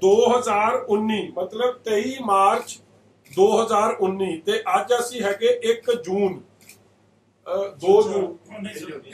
2019 मतलब 23 मार्च 2019 ਤੇ ਅੱਜ ਅਸੀਂ ਹੈਗੇ 1 ਜੂਨ 2 ਜੂਨ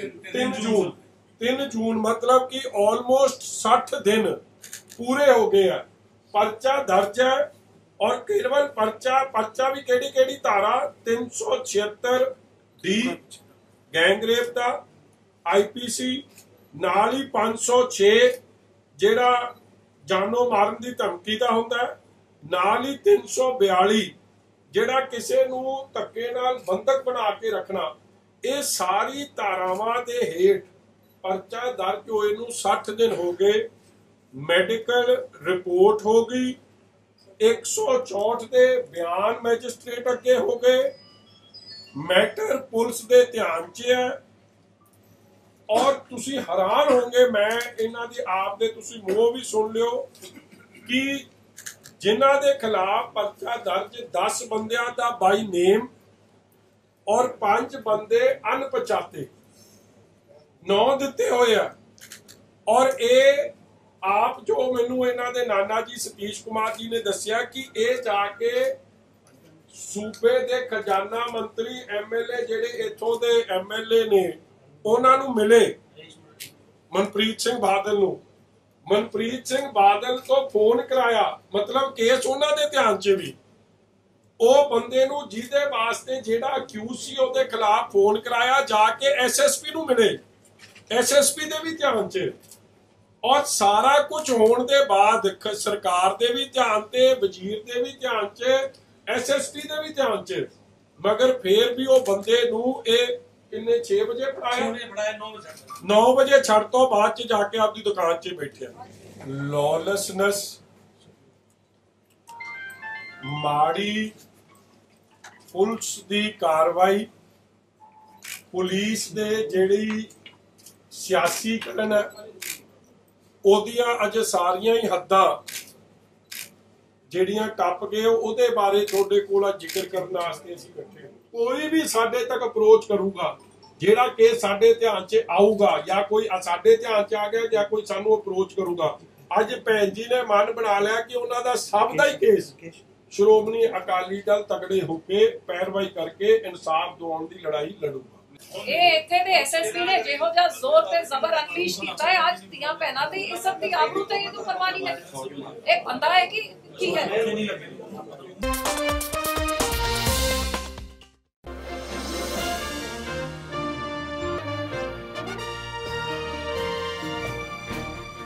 3 जून मतलब कि ऑलमोस्ट 60 दिन पूरे हो गए हैं। पर्चा दर्ज है और केवल पर्चा भी केड़ी धारा 376 डी गैंगरेप का IPC नाल ही 506 जेड़ा जानो मारन की धमकी का होंदा है, नाल ही 342 जेड़ा किसी नूं धक्के नाल बंधक बना के रखना। ये सारी धारावां दे हेठ पर्चा दर्ज होए नूं 60 दिन हो गए। मैडिकल रिपोर्ट हो गई, 164 दे बयान मैजिस्ट्रेट अगे हो गए, मैटर पुलिस दे ध्यान च है। और तुसी हैरान होंगे, मैं इन्हां दी आप दे तुसी मूंह भी सुन लियो कि जिन्हां दे खिलाफ पर्चा दर्ज 10 बंदियां दा बाई नेम और 5 बंदे अनपछाते 9 दिते हुए है। और ये आप जो मैनू इन्हां दे नाना जी सतीश कुमार जी ने दसिया कि ये जाके सूबे दे खजाना मंत्री MLA जेडे इथों दे MLA ने उन्हां नू मिले मनप्रीत सिंह बादल नू। मनप्रीत सिंह बादल तो फोन कराया, मतलब केस उन्हां दे ध्यान च भी ਉਹ ਬੰਦੇ ਨੂੰ ਜਿਹਦੇ ਵਾਸਤੇ ਜਿਹੜਾ ਅਕਿਊਜ਼ ਸੀ ਉਹਦੇ ਖਿਲਾਫ ਫੋਨ ਕਰਾਇਆ, ਜਾ ਕੇ SSP ਨੂੰ ਮਿਲੇ, SSP ਦੇ ਵੀ ਧਿਆਨ 'ਚ। ਔਰ ਸਾਰਾ ਕੁਝ ਹੋਣ ਦੇ ਬਾਅਦ ਸਰਕਾਰ ਦੇ ਵੀ ਧਿਆਨ ਤੇ, ਵਜ਼ੀਰ ਦੇ ਵੀ ਧਿਆਨ 'ਚ, SSP ਦੇ ਵੀ ਧਿਆਨ 'ਚ, ਮਗਰ ਫੇਰ ਵੀ ਉਹ ਬੰਦੇ ਨੂੰ ਇਹ ਕਿੰਨੇ 6 ਵਜੇ ਫੜਾਇਆ 9 ਵਜੇ ਛੱਡ ਤੋਂ ਬਾਅਦ 'ਚ ਜਾ ਕੇ ਆਪਦੀ ਦੁਕਾਨ 'ਚ ਬੈਠਿਆ। ਲੌਲੈਸਨੈਸ, माड़ी पुलिस दी कार्रवाई, पुलिस दे जेड़ी सियासीकरण है ओदियां अज सारियां ही हद्दां जेड़ियां टप गए, ओदे बारे तुहाडे कोल जिक्र करने वास्ते असीं इकट्ठे। कोई भी साडे तक अप्रोच करूगा जेड़ा केस साडे ध्यान च आऊगा, या कोई साडे ध्यान च आ गया या कोई सानू अप्रोच करूगा। अज भैन जी ने मन बना लिया कि उन्हां दा सब दा ही केस श्रोमणी अकाली दल तगड़े होके पैरवाई करके इंसाफ दिवाउण दी लड़ाई लड़ूगा। ਇਹ ਇੱਥੇ ਦੇ SSP ਨੇ ਜਿਹੋ ਜਿਹਾ ਜ਼ੋਰ ਤੇ ਜ਼ਬਰ ਅਨਲੀਸ਼ ਕੀਤਾ ਹੈ ਅੱਜ ਧੀਆਂ ਭੈਣਾਂ ਤੇ, ਇੱਜ਼ਤ ਦੀ ਆਬਰੂ ਤੇ ਇਹਨੂੰ ਪਰਵਾਹ ਨਹੀਂ ਲੱਗੀ। ਇਹ ਬੰਦਾ ਹੈ ਕਿ ਕੀ ਹੈ?